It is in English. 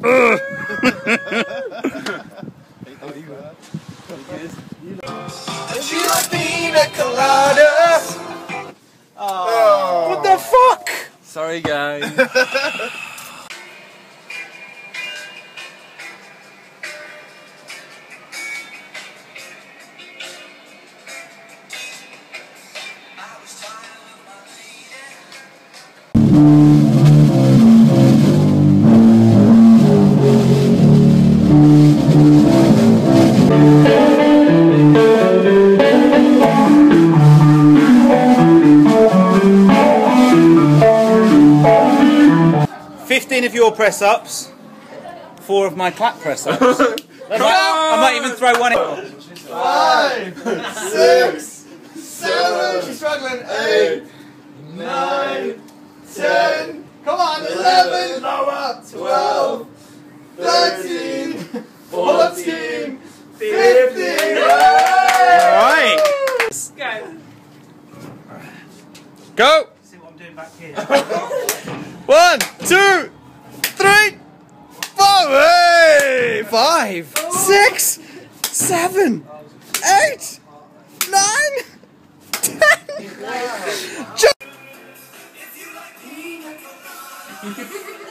She like pina colada. Oh. What the fuck? Sorry, guys. Of your press-ups, 4 of my clap press-ups. I might even throw one in. 5, 6, 7, she's struggling, 8, 9, 10, come on, 11, lower, 12, 13, 14, 15, alright! Go! See what I'm doing back here. 1, 2, 3, 4, hey! 5, 6, 7, 8, 9, 10.